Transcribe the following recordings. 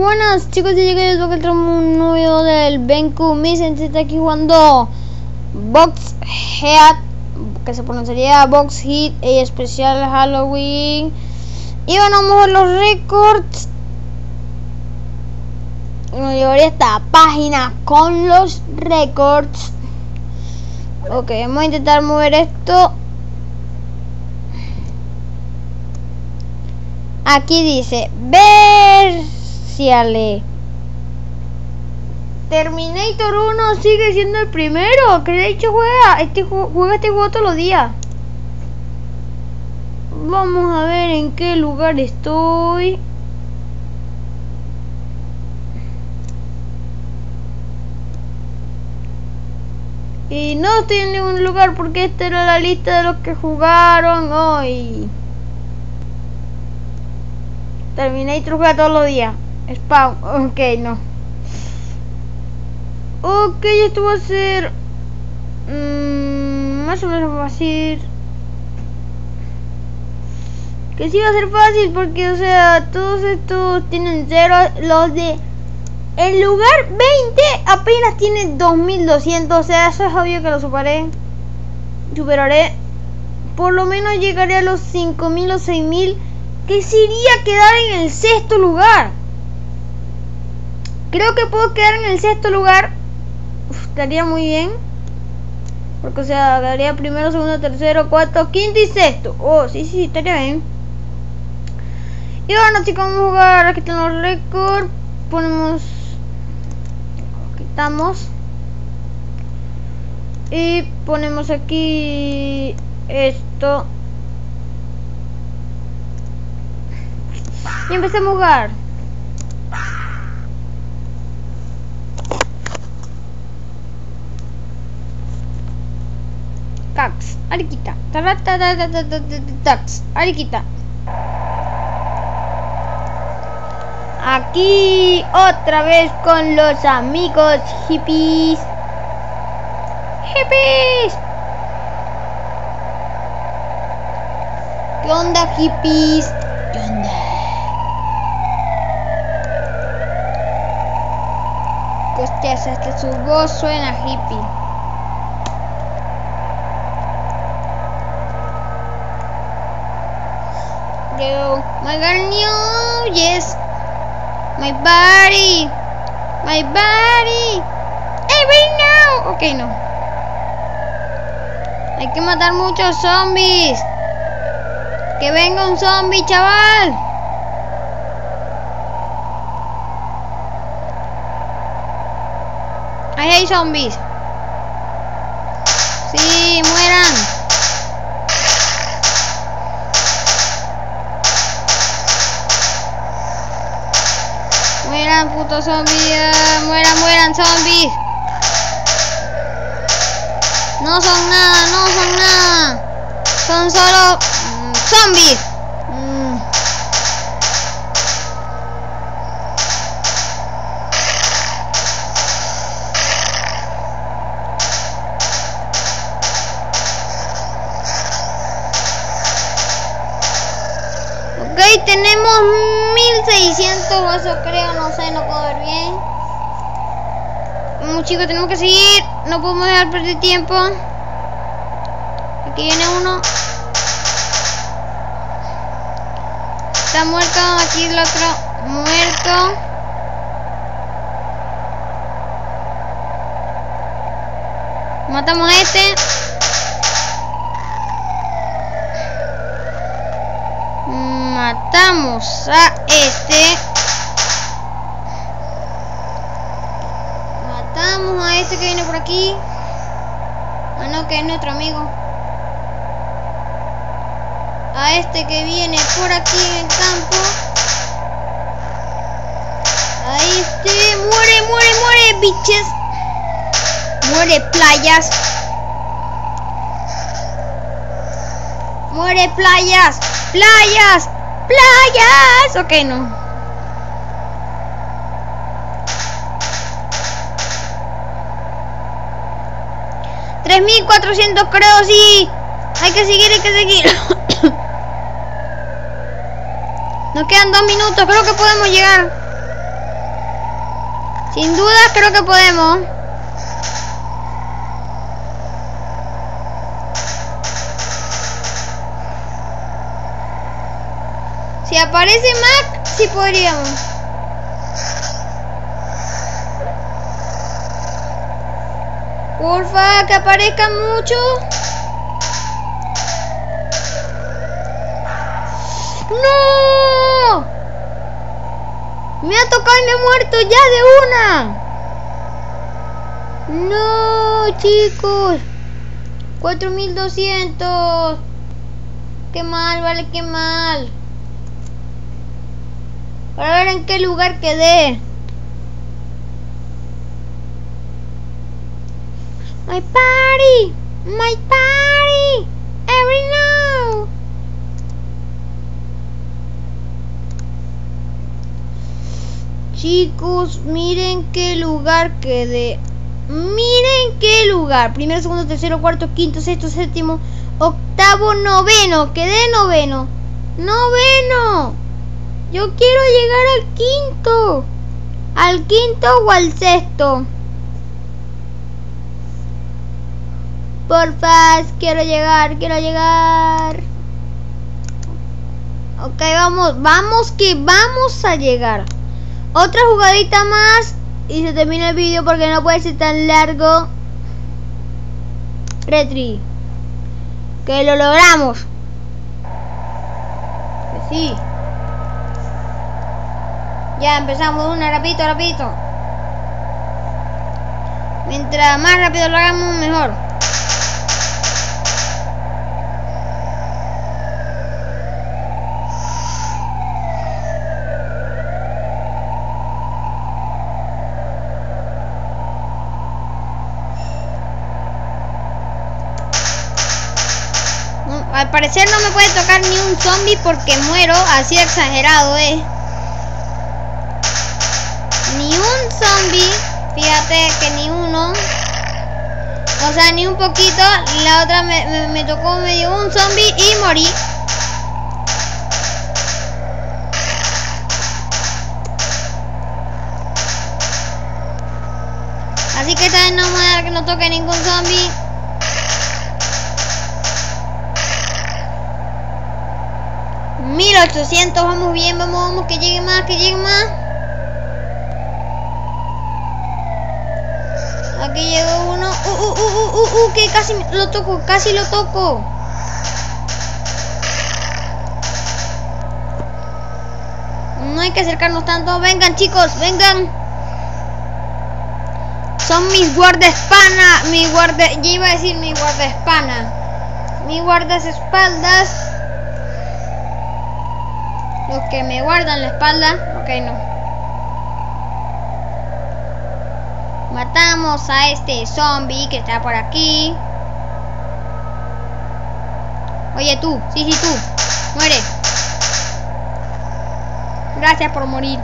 buenas chicos, y llegué a traer un nuevo video del Benku Misen. Está aquí jugando Box Head, que se pronunciaría Box Hit, especial Halloween. Y bueno, vamos a ver los récords. Nos llevaría esta página con los récords. Ok, vamos a intentar mover esto. Aquí dice Versiale. Terminator 1 sigue siendo el primero. Que de hecho juega este juego todos los días. Vamos a ver en qué lugar estoy. Y no estoy en ningún lugar porque esta era la lista de los que jugaron hoy. Terminator juega todos los días. Spawn. Ok, no. Ok, esto va a ser más o menos fácil. Que sí va a ser fácil porque, o sea, todos estos tienen 0. Los de el lugar 20 apenas tiene 2200. O sea, eso es obvio que lo superaré. Por lo menos llegaré a los 5000 o 6000. Que sería quedar en el sexto lugar. Creo que puedo quedar en el sexto lugar. Estaría muy bien. Porque, o sea, daría primero, segundo, tercero, cuarto, quinto y sexto. Oh, sí, estaría bien. Y bueno, chicos, vamos a jugar. Aquí están los récords. Ponemos. Quitamos. Y ponemos aquí esto. Y empecé a jugar. Tax, Ariquita. Tax, Ariquita. Aquí otra vez con los amigos hippies. ¡Hippies! ¿Qué onda, hippies? ¿Qué onda? Hostias, hasta su voz suena hippie. Yo, my girl knew, yes. My body. Every now. Ok, no. Hay que matar muchos zombies. Que venga un zombie, chaval. Ahí hay zombies. Sí, mueran. Mueran, putos zombies. Mueran zombies. No son nada. Son solo zombies. Ok, tenemos 1600 vasos, creo, no sé, no puedo ver bien. Vamos, chicos, tenemos que seguir, no podemos dejar perder tiempo. Aquí viene uno. Está muerto, aquí el otro muerto. Matamos a este. Matamos a este. Matamos a este que viene por aquí. Bueno, que es nuestro amigo. A este que viene por aquí en el campo. A este. Muere, bitches. Muere, playas. Muere, playas. Ok, no. $3400, creo, sí. Hay que seguir. Nos quedan 2 minutos, creo que podemos llegar. Sin duda creo que podemos. Si aparece Mac, sí podríamos. Porfa, que aparezcan mucho. ¡No! Me ha tocado y me he muerto ya de una. No, chicos. 4200. Qué mal, vale, qué mal. Para ver en qué lugar quedé. My party, every now. Chicos, miren qué lugar quedé. Miren qué lugar. Primero, segundo, tercero, cuarto, quinto, sexto, séptimo, octavo, noveno. Quedé noveno. Noveno. Yo quiero llegar al quinto. Al quinto o al sexto. Porfa, quiero llegar. Ok, vamos que vamos a llegar. Otra jugadita más y se termina el vídeo porque no puede ser tan largo. Retri, que lo logramos. Que sí. Ya empezamos una, rapidito. Mientras más rápido lo hagamos, mejor. Al parecer no me puede tocar ni un zombie porque muero, así de exagerado Ni un zombie, fíjate que ni uno. O sea, ni un poquito. La otra me tocó medio un zombie y morí. Así que esta vez no me voy a dar que no toque ningún zombie. $1800, vamos bien, vamos, que llegue más. Aquí llegó uno. Que casi lo toco. No hay que acercarnos tanto. Vengan, chicos, vengan. Son mis guardaespaldas. Ya iba a decir mi guardaespaldas. Mis guardaespaldas. Los que me guardan la espalda. Ok, no. Matamos a este zombie que está por aquí. Oye, tú. Sí, tú. Muere. Gracias por morir.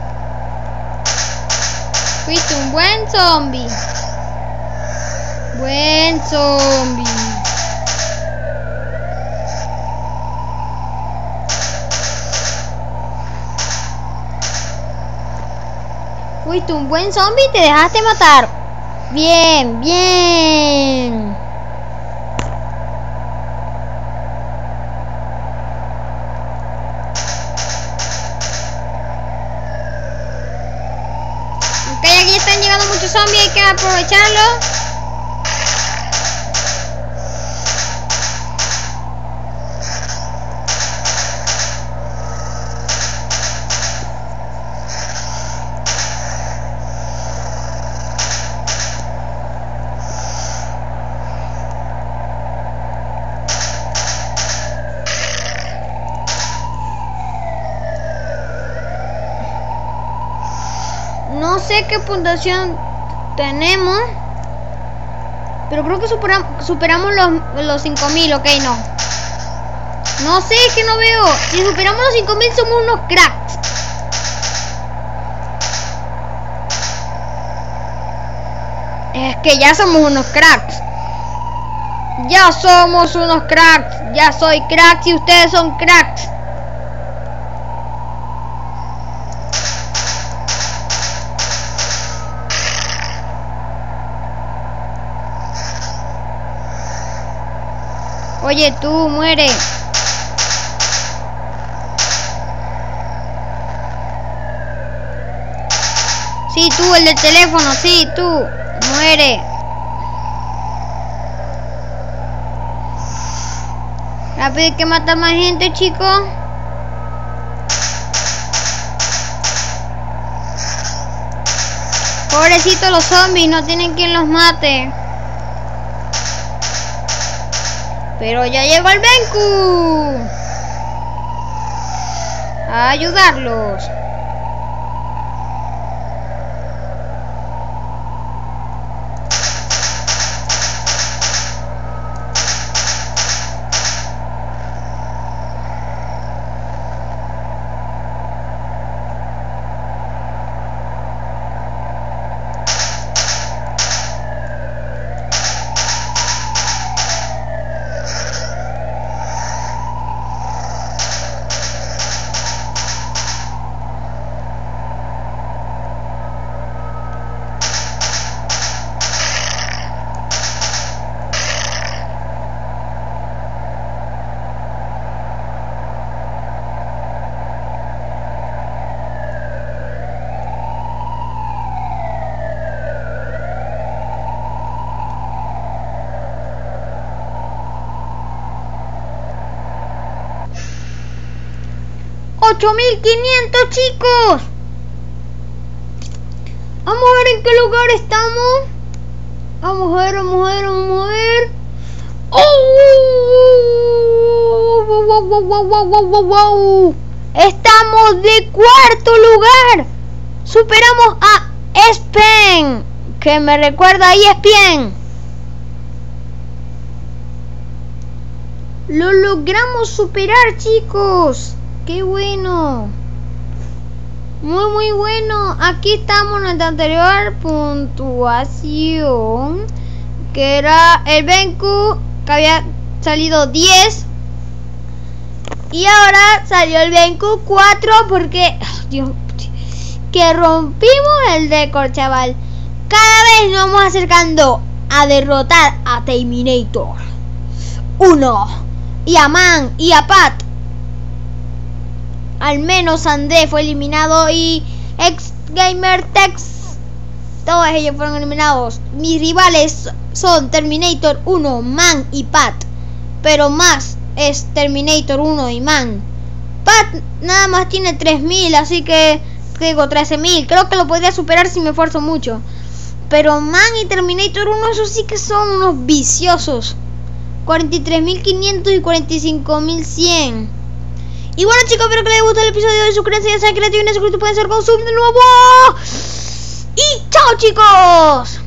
Fuiste un buen zombie. Fuiste un buen zombie y te dejaste matar. Bien. Ok, aquí están llegando muchos zombies, hay que aprovecharlo. No sé qué puntuación tenemos, pero creo que superamos los 5000, ok, no. No sé, es que no veo. Si superamos los 5000 somos unos cracks. Es que ya somos unos cracks. Ya soy cracks y ustedes son cracks. Oye, tú, muere. Sí, tú, el del teléfono, sí, tú. Muere. Rápido, hay que matar más gente, chicos. Pobrecitos los zombies, no tienen quien los mate. Pero ya llegó el Benku a ayudarlos. ¡8.500, chicos! Vamos a ver en qué lugar estamos. Vamos a ver, vamos a ver, vamos a ver. ¡Oh! Estamos de cuarto lugar. Superamos a ESPN, que me recuerda a ESPN. Lo logramos superar, chicos. ¡Qué bueno! Muy bueno. Aquí estamos en nuestra anterior puntuación, que era el Benku, que había salido 10. Y ahora salió el Benku 4 porque... Dios, que rompimos el récord, chaval. Cada vez nos vamos acercando a derrotar a Terminator 1 y a Man y a Pat. Al menos André fue eliminado y Ex Gamer Tex. Todos ellos fueron eliminados. Mis rivales son Terminator 1, Man y Pat. Pero más es Terminator 1 y Man. Pat nada más tiene 3.000, así que digo 13.000. Creo que lo podría superar si me esfuerzo mucho. Pero Man y Terminator 1, esos sí que son unos viciosos. 43.500 y 45.100. Y bueno, chicos, espero que les guste el episodio de hoy. Suscríbanse, ya saben que la tienen suscrito, pueden ser con sub de nuevo. Y chao, chicos.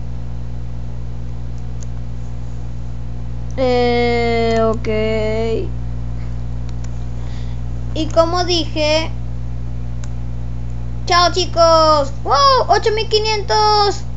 Ok. Y como dije, chao, chicos. Wow, 8.500.